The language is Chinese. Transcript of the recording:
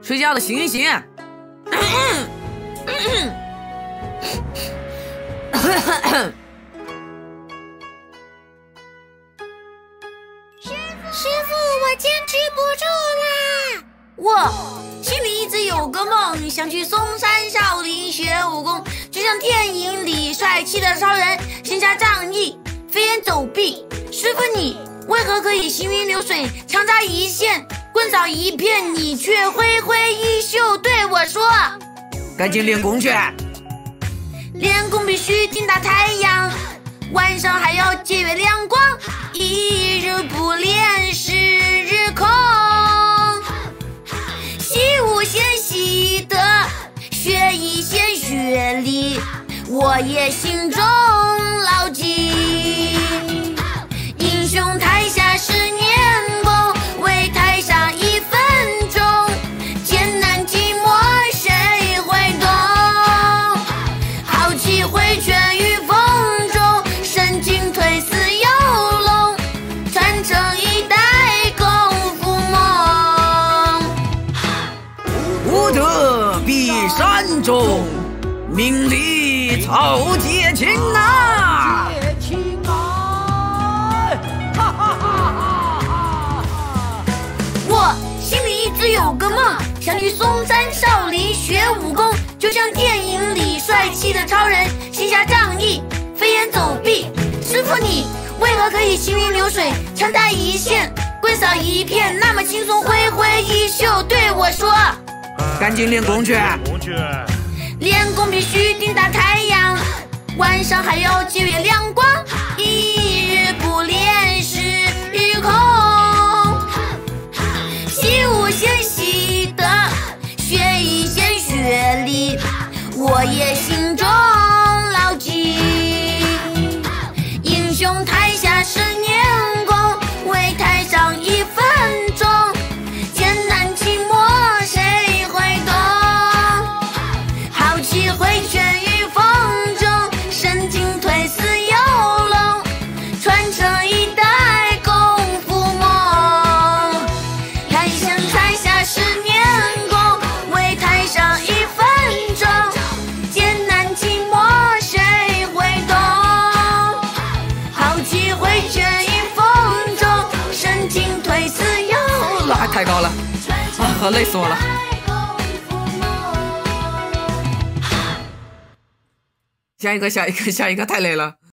睡觉的醒醒！ 师傅，我坚持不住啦！ 我心里一直有个梦，想去嵩山少林学武功，就像电影里帅气的超人，行侠仗义，飞檐走壁。师傅你为何可以行云流水，枪扎一线，棍扫一片，你却挥挥衣袖对我说： 赶紧练功去！ 练功必须顶大太阳，晚上还要借月亮光，一日不练十日空。习武先习德，学艺先学礼，我也心中牢记。英雄台下10年功，为台上1分钟，艰难寂寞谁会懂？豪气挥拳于风中，神经退似游龙，传承一代功夫梦。 武德必善终，名利曹节情啊！ 我心里一直有个梦，想去嵩山少林学武功，就像电影里帅气的超人，行侠仗义，飞檐走壁。师傅你为何可以行云流水，枪扎一线，棍扫一片，那么轻松，挥挥衣袖对我说： 赶紧练功去！ 练功必须顶大太阳，晚上还要借月亮光，一日不练十日空。习武先习德，学艺先学礼，我也心中牢记。英雄台下10年功，为台上1分钟，艰难寂寞谁会懂？豪气挥拳于风中，神经退似游龙，传承一代功夫梦。台下10年功，为台上1分钟，艰难寂寞谁会懂？豪气挥拳于风中，神经退似游龙。 那还太高了啊，累死我了！下一个，太累了。